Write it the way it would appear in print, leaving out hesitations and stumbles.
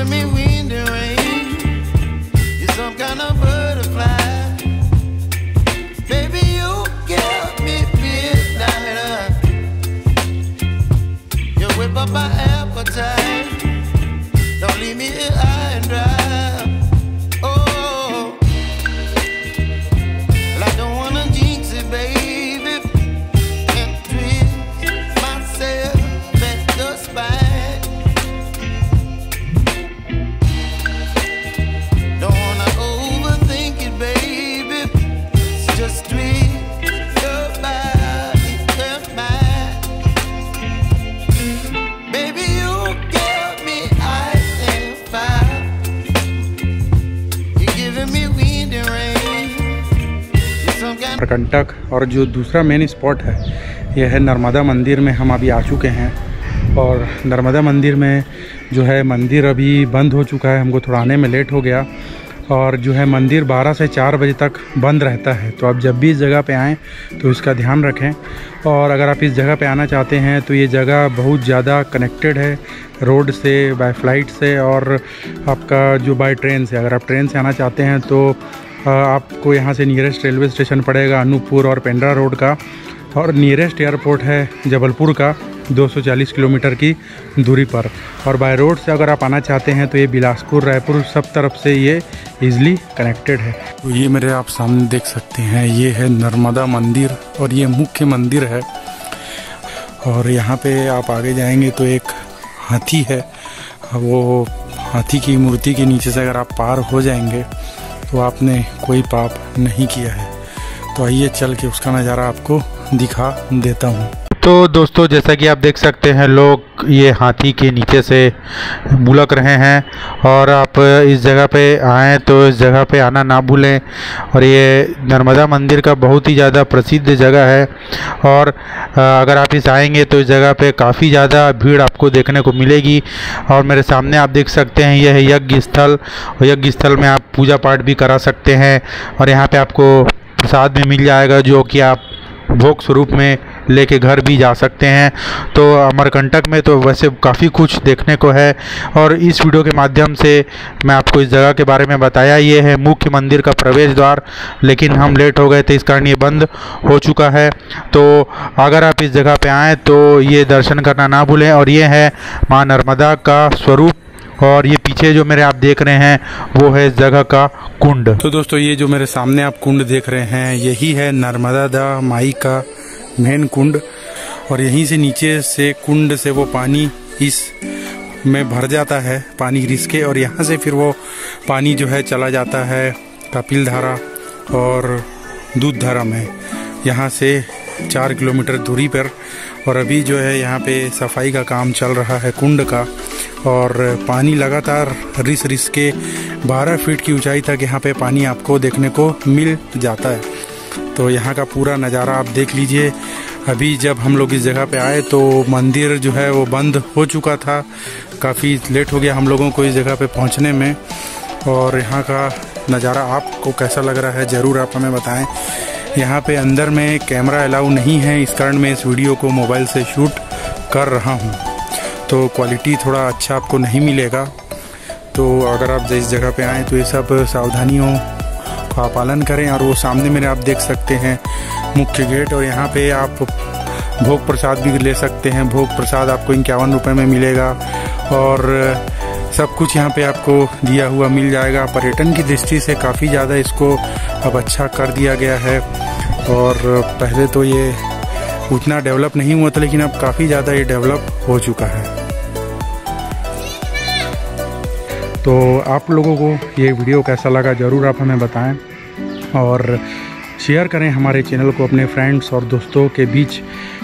giving me wind and rain. You're some kind of butterfly. Baby, you give me midnight. You whip up my appetite. Don't leave me here high and dry. Oh, well, I don't wanna jinx it, baby, and twist myself at the spine. Don't wanna overthink it, baby. It's just twist your body and mine. Baby, you give me ice and fire. You're giving me wind and rain. You're some kind of Amarkantak. और जो दूसरा main spot है यह है नर्मदा मंदिर में हम अभी आ चुके हैं। और नर्मदा मंदिर में जो है मंदिर अभी बंद हो चुका है, हमको थोड़ा आने में लेट हो गया। और जो है मंदिर 12 से 4 बजे तक बंद रहता है। तो आप जब भी इस जगह पे आएँ तो इसका ध्यान रखें। और अगर आप इस जगह पे आना चाहते हैं तो ये जगह बहुत ज़्यादा कनेक्टेड है रोड से, बाय फ्लाइट से और आपका जो बाय ट्रेन से। अगर आप ट्रेन से आना चाहते हैं तो आपको यहाँ से नियरेस्ट रेलवे स्टेशन पड़ेगा अनूपपुर और पेंड्रा रोड का, और नियरेस्ट एयरपोर्ट है जबलपुर का 240 किलोमीटर की दूरी पर। और बाय रोड से अगर आप आना चाहते हैं तो ये बिलासपुर, रायपुर सब तरफ से ये ईज़िली कनेक्टेड है। तो ये मेरे आप सामने देख सकते हैं, ये है नर्मदा मंदिर और ये मुख्य मंदिर है। और यहाँ पे आप आगे जाएंगे तो एक हाथी है, वो हाथी की मूर्ति के नीचे से अगर आप पार हो जाएंगे तो आपने कोई पाप नहीं किया है। तो आइए चल के उसका नज़ारा आपको दिखा देता हूँ। तो दोस्तों, जैसा कि आप देख सकते हैं लोग ये हाथी के नीचे से बुलक रहे हैं। और आप इस जगह पे आएँ तो इस जगह पे आना ना भूलें। और ये नर्मदा मंदिर का बहुत ही ज़्यादा प्रसिद्ध जगह है। और अगर आप इस आएंगे तो इस जगह पे काफ़ी ज़्यादा भीड़ आपको देखने को मिलेगी। और मेरे सामने आप देख सकते हैं यह है यज्ञ स्थल, और यज्ञ स्थल में आप पूजा पाठ भी करा सकते हैं। और यहाँ पे आपको प्रसाद भी मिल जाएगा जो कि आप भोग स्वरूप में लेके घर भी जा सकते हैं। तो अमरकंटक में तो वैसे काफ़ी कुछ देखने को है। और इस वीडियो के माध्यम से मैं आपको इस जगह के बारे में बताया। ये है मुख्य मंदिर का प्रवेश द्वार, लेकिन हम लेट हो गए थे इस कारण ये बंद हो चुका है। तो अगर आप इस जगह पे आएँ तो ये दर्शन करना ना भूलें। और ये है माँ नर्मदा का स्वरूप। और ये पीछे जो मेरे आप देख रहे हैं वो है इस जगह का कुंड। तो दोस्तों, ये जो मेरे सामने आप कुंड देख रहे हैं यही है नर्मदा माई का मेन कुंड। और यहीं से नीचे से कुंड से वो पानी इस में भर जाता है, पानी रिस के। और यहाँ से फिर वो पानी जो है चला जाता है कपिल धारा और दूध धारा में, यहाँ से 4 किलोमीटर दूरी पर। और अभी जो है यहाँ पे सफाई का काम चल रहा है कुंड का। और पानी लगातार रिस रिस के 12 फीट की ऊंचाई तक यहाँ पे पानी आपको देखने को मिल जाता है। तो यहाँ का पूरा नज़ारा आप देख लीजिए। अभी जब हम लोग इस जगह पे आए तो मंदिर जो है वो बंद हो चुका था, काफ़ी लेट हो गया हम लोगों को इस जगह पे पहुँचने में। और यहाँ का नज़ारा आपको कैसा लग रहा है ज़रूर आप हमें बताएं। यहाँ पे अंदर में कैमरा अलाउ नहीं है, इस कारण मैं इस वीडियो को मोबाइल से शूट कर रहा हूँ, तो क्वालिटी थोड़ा अच्छा आपको नहीं मिलेगा। तो अगर आप इस जगह पे आएँ तो ये सब सावधानियों का पालन करें। और वो सामने मेरे आप देख सकते हैं मुख्य गेट, और यहाँ पे आप भोग प्रसाद भी ले सकते हैं। भोग प्रसाद आपको 51 रुपये में मिलेगा। और सब कुछ यहाँ पे आपको दिया हुआ मिल जाएगा। पर्यटन की दृष्टि से काफ़ी ज़्यादा इसको अब अच्छा कर दिया गया है। और पहले तो ये उतना डेवलप नहीं हुआ था, लेकिन अब काफ़ी ज़्यादा ये डेवलप हो चुका है। तो आप लोगों को ये वीडियो कैसा लगा ज़रूर आप हमें बताएं। और शेयर करें हमारे चैनल को अपने फ्रेंड्स और दोस्तों के बीच,